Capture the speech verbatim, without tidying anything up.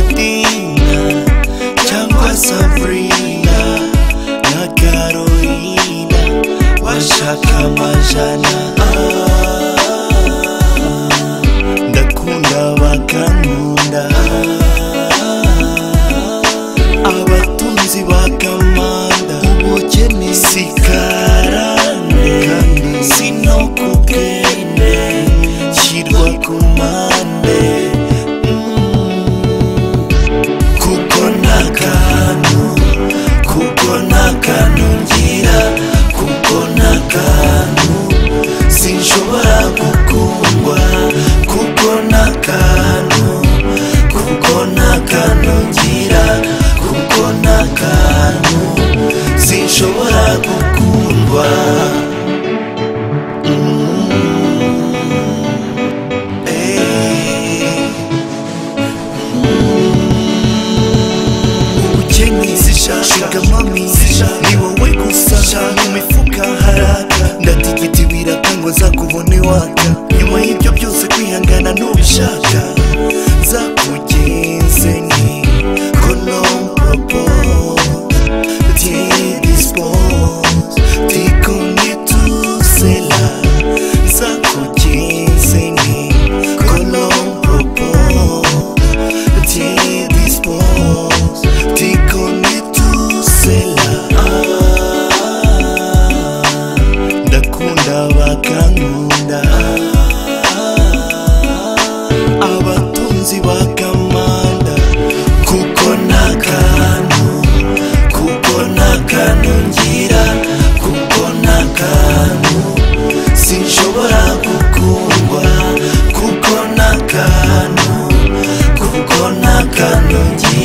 Dina cyangwa Sabrina na Carolina bashaka amajana. Ndakunda bakankunda, abatunzi bakamanda. Ubukene sikarande sinokubwene shyirwa ku mande. Kuko n'akantu, kuko n'akantu ngira, kuko n'akantu sinshobora gukundwa. Kuko n'akantu, kuko n'akantu ngira, kuko n'akantu sinshobora gukundwa. Sugar mami ni wowe gusa mu mifuka haraka. Ndatigita ibiraka ngo nzakubone waka. Nyuma y'ibyo byose kwihangana ntubishaka. Nzakugenze ni ko non propose. Tiens dispose, t'y connais tout cela. Nzakugenze ni ko non propose. Tiens dispose, t'y connais bakankunda, abatunzi bakamanda. Kuko n'akantu, kuko n'akantu ngira, kuko n'akantu sinshobora gukundwa. Kuko n'akantu, kuko n'akantu ngira.